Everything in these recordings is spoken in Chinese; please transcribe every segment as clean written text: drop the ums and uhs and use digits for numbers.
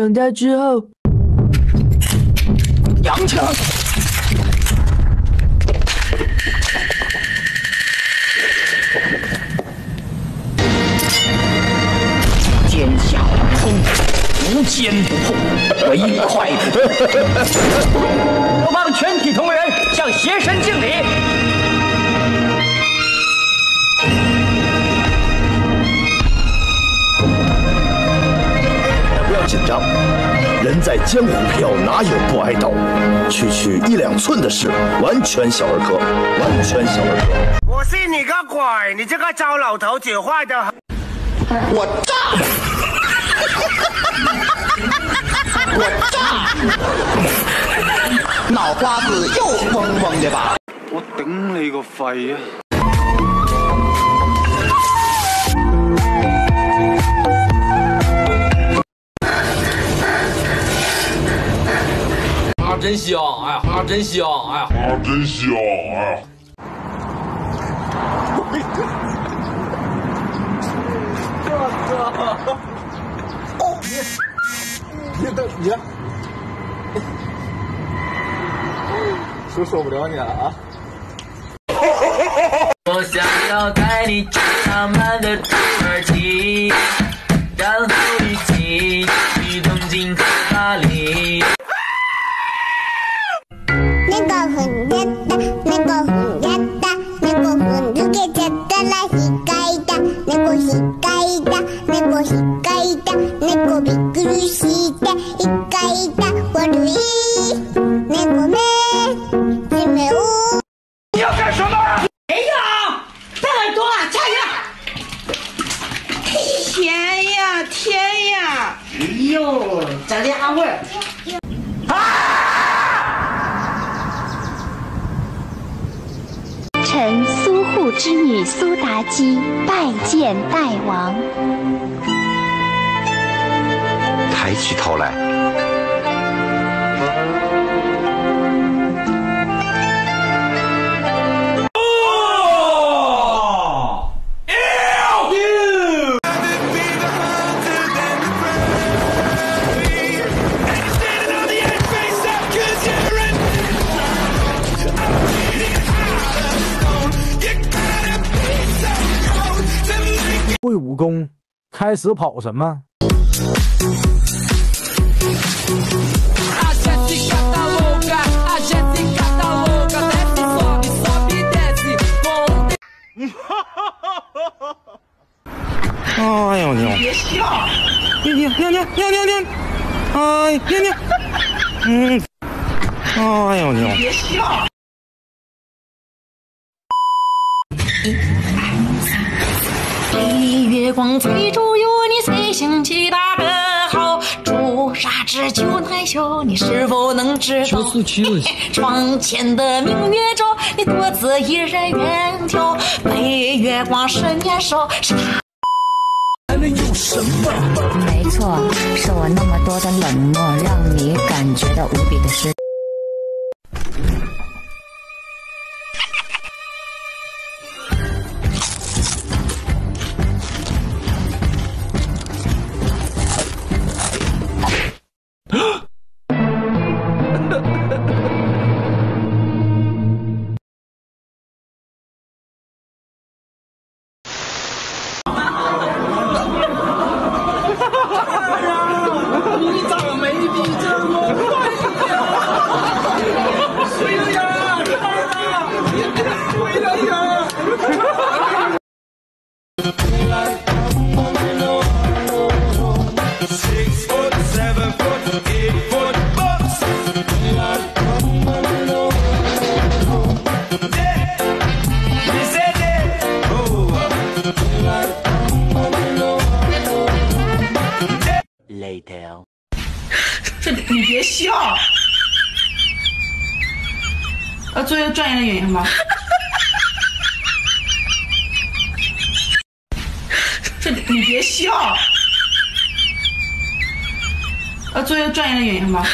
长大之后， 洋枪。奸下通，无坚不破，唯快不破。我帮全体同仁向邪神敬礼。 不要紧张，人在江湖飘，哪有不挨刀？区区1、2寸的事，完全小儿科，完全小儿科。 我信你个鬼！你这个糟老头子坏的很。 我炸！我炸！脑瓜子又嗡嗡的吧？ 我頂你個肺啊！ 啊，真香！哎呀，啊，真香！哎呀， 啊，真香！哎呀。 你受不了你了啊！ 我想要带你去浪漫的土耳其，然后一起去东京和巴黎。 那个很简单，那个很简单，那个很直接简单来洗盖的，那个洗盖的，那个洗盖的，那个びっくりして一盖的我的意，那个没是没有。 你要干什么？ 哎呀，大耳朵，加油！天呀天呀！哎呦，这俩味儿！ 臣苏护之女苏妲己拜见大王。 抬起头来， 会武功，开始跑什么？ 哎呦牛！ 别笑！ 娘！哎娘！哎呦牛！ 别笑！月光催逐有你随行起大歌号，朱砂痣就难修，你是否能知道？窗前的明月照，你独自一人远眺，背月光是年少，是他。 有什么？ 没错，是我那么多的冷漠，让你感觉到无比的失。 你咋没比这么快呀？回来呀！回来呀！ 6 foot, 7 foot, 8 foot bucks. We said it. Later. 这你别笑，做一个专业的演员吧。这你别笑，做一个专业的演员吧。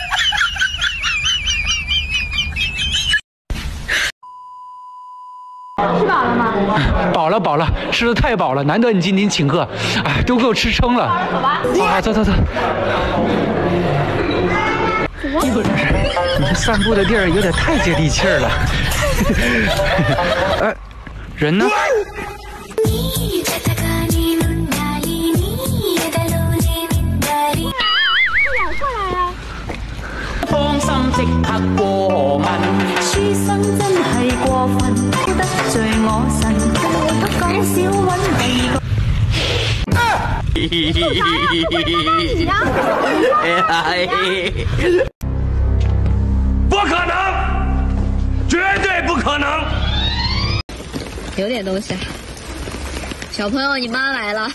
吃饱了吗？ 饱了，吃的太饱了，难得你今天请客，哎，都给我吃撑了。 走吧。 好，走。 散步的地儿有点太接地气儿了。人呢？ 芳心即刻過問，書生真係過分，得罪我神，不講少揾第二不可能，绝对不可能。 有点东西。小朋友，你妈来了。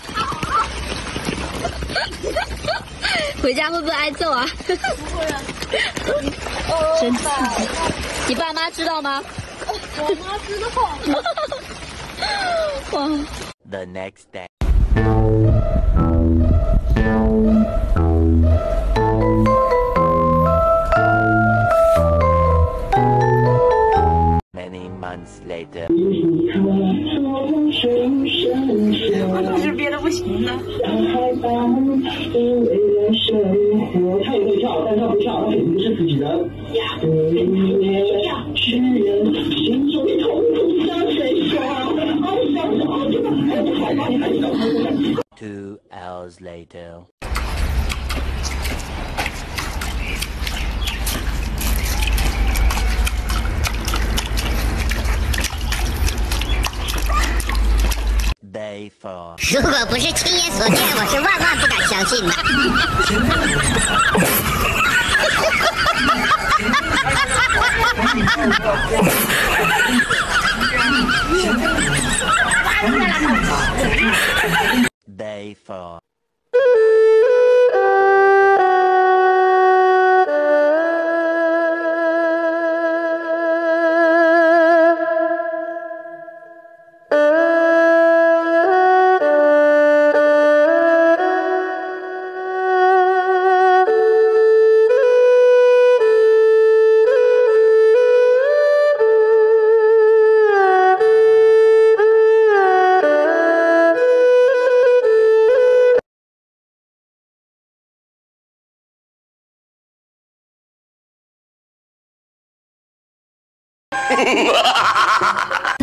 回家会不会挨揍啊？不会啊。真刺激！你爸妈知道吗？我妈知道。哇 The next day. Many months later. 我总是憋得不行了。 他也会跳，但他不跳，他肯定是自己人。去人心中痛苦像谁说 ？2 hours later. Day 4. 如果不是亲眼所见，我是万万不敢相信的。 Day 4. Ha ha ha ha!